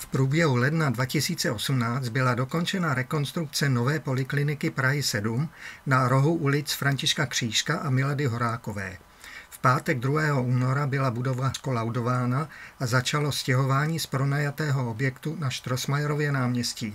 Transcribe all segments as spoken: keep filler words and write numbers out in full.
V průběhu ledna dva tisíce osmnáct byla dokončena rekonstrukce nové polikliniky Prahy sedm na rohu ulic Františka Křížka a Milady Horákové. V pátek druhého února byla budova kolaudována a začalo stěhování z pronajatého objektu na Strossmayerově náměstí.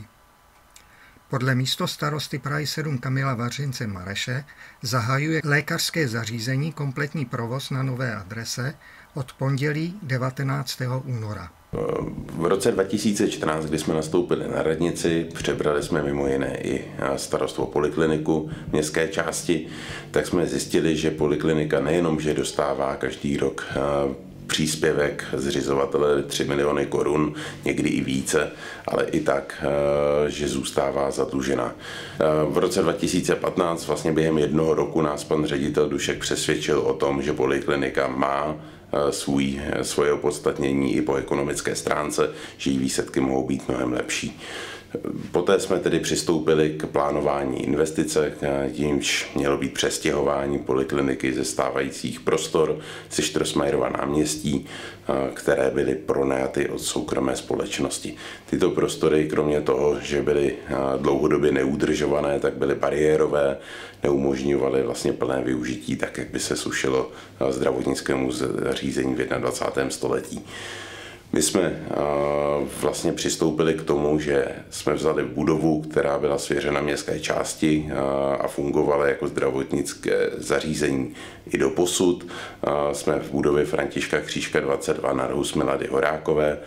Podle místostarosty Prahy sedm Kamila Vařince Mareše zahajuje lékařské zařízení kompletní provoz na nové adrese od pondělí devatenáctého února. V roce dva tisíce čtrnáct, kdy jsme nastoupili na radnici, přebrali jsme mimo jiné i starost o polikliniku v městské části, tak jsme zjistili, že poliklinika nejenom, že dostává každý rok příspěvek zřizovatele tři miliony korun, někdy i více, ale i tak, že zůstává zadlužena. V roce dva tisíce patnáct, vlastně během jednoho roku, nás pan ředitel Dušek přesvědčil o tom, že poliklinika má svůj, svoje opodstatnění i po ekonomické stránce, že její výsledky mohou být mnohem lepší. Poté jsme tedy přistoupili k plánování investice, jímž mělo být přestěhování polikliniky ze stávajících prostor ze Strossmayerova náměstí, které byly pronajaty od soukromé společnosti. Tyto prostory, kromě toho, že byly dlouhodobě neudržované, tak byly bariérové, neumožňovaly vlastně plné využití, tak jak by se slušelo zdravotnickému zařízení v dvacátém prvním století. My jsme vlastně přistoupili k tomu, že jsme vzali budovu, která byla svěřena městské části a fungovala jako zdravotnické zařízení i doposud. Jsme v budově Františka Křížka dvacet dva na rohu Milady Horákové,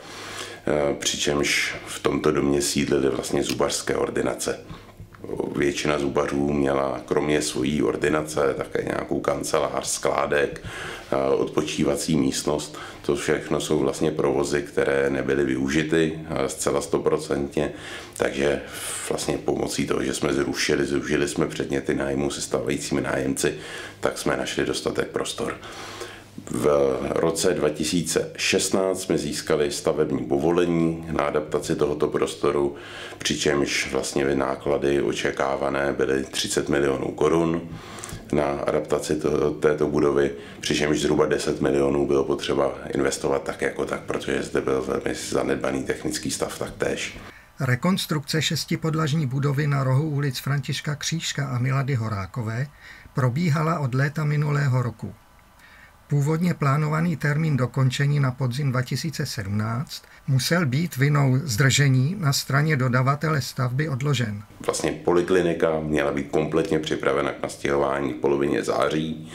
přičemž v tomto domě sídlily vlastně zubařské ordinace. Většina zubařů měla kromě svojí ordinace také nějakou kancelář, skládek, odpočívací místnost. To všechno jsou vlastně provozy, které nebyly využity zcela stoprocentně, takže vlastně pomocí toho, že jsme zrušili, zrušili jsme předměty nájmu se stávajícími nájemci, tak jsme našli dostatek prostor. V roce dva tisíce šestnáct jsme získali stavební povolení na adaptaci tohoto prostoru, přičemž vlastně náklady očekávané byly třicet milionů korun na adaptaci to, této budovy, přičemž zhruba deset milionů bylo potřeba investovat tak jako tak, protože zde byl velmi zanedbaný technický stav taktéž. Rekonstrukce šestipodlažní budovy na rohu ulic Františka Křížka a Milady Horákové probíhala od léta minulého roku. Původně plánovaný termín dokončení na podzim dva tisíce sedmnáct musel být vinou zdržení na straně dodavatele stavby odložen. Vlastně poliklinika měla být kompletně připravena k nastěhování v polovině září.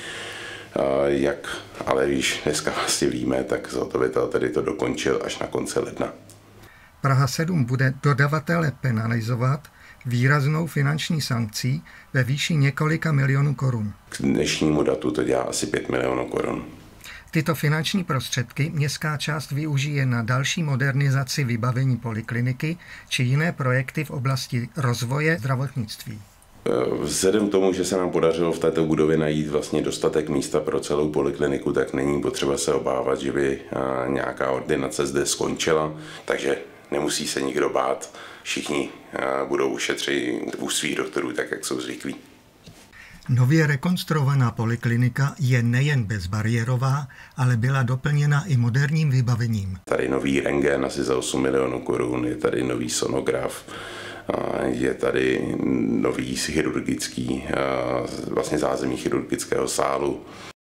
Jak ale již dneska vlastně víme, tak zhotovitel tedy to dokončil až na konci ledna. Praha sedm bude dodavatele penalizovat výraznou finanční sankcí ve výši několika milionů korun. K dnešnímu datu to dělá asi pět milionů korun. Tyto finanční prostředky městská část využije na další modernizaci vybavení polikliniky či jiné projekty v oblasti rozvoje zdravotnictví. Vzhledem k tomu, že se nám podařilo v této budově najít vlastně dostatek místa pro celou polikliniku, tak není potřeba se obávat, že by nějaká ordinace zde skončila, takže nemusí se nikdo bát. Všichni budou ušetřit u svých doktorů, tak jak jsou zvyklí. Nově rekonstruovaná poliklinika je nejen bezbariérová, ale byla doplněna i moderním vybavením. Tady nový rentgen asi za osm milionů korun, je tady nový sonograf, je tady nový chirurgický, vlastně zázemí chirurgického sálu.